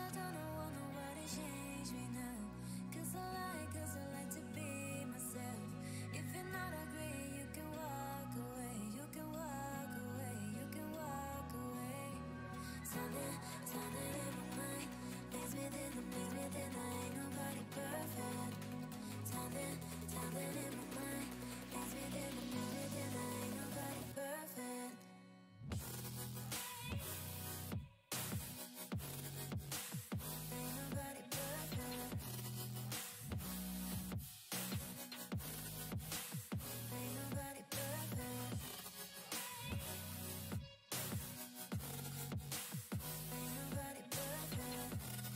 I don't want nobody change me now. Cause I like to be myself. If you're not agree, you can walk away. You can walk away, you can walk away. Something in my mind makes me think I ain't nobody perfect. Something in my mind makes me think I ain't nobody perfect. Ain't nobody perfect. Ain't nobody perfect. Ain't nobody perfect.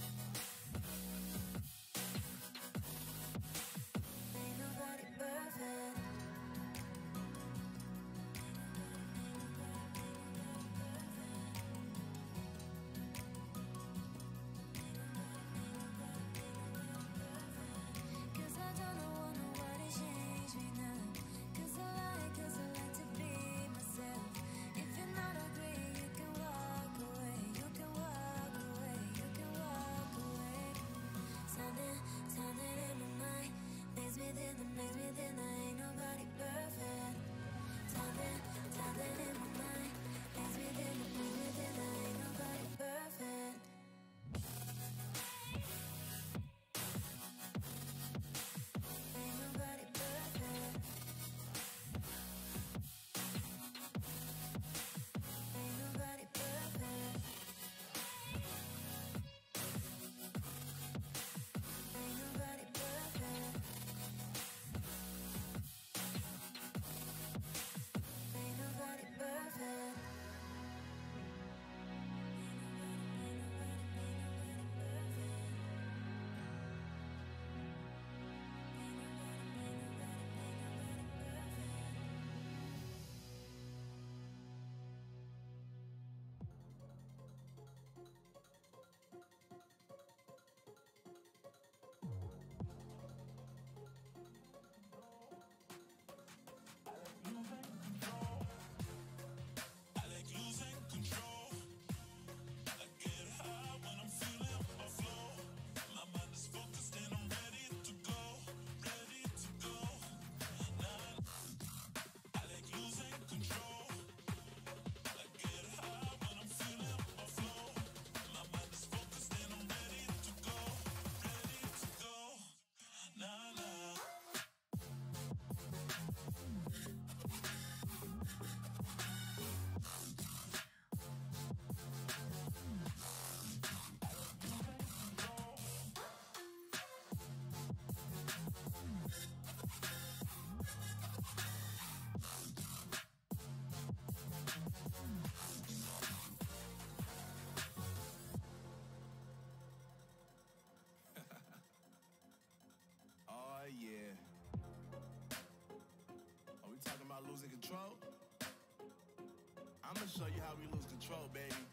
Ain't nobody perfect. Cause I don't want nobody change me now. Cause I like to be myself. If you're not agree, you can walk away. You can walk away, you can walk away. Something in my mind makes me think I ain't nobody perfect. Something in my mind makes me think I ain't nobody perfect. Ain't nobody perfect. Ain't nobody perfect. Ain't nobody perfect. Ain't nobody perfect. Ain't nobody perfect. Ain't nobody perfect. I like losing control. I get high when I'm feeling my flow. My mind is focused and I'm ready to go, ready to go. Nah, I like losing control. I get high when I'm feeling my flow. My mind is focused and I'm ready to go, ready to go. Nah, nah. Oh, yeah. Are we talking about losing control? I'm gonna show you how we lose control, baby.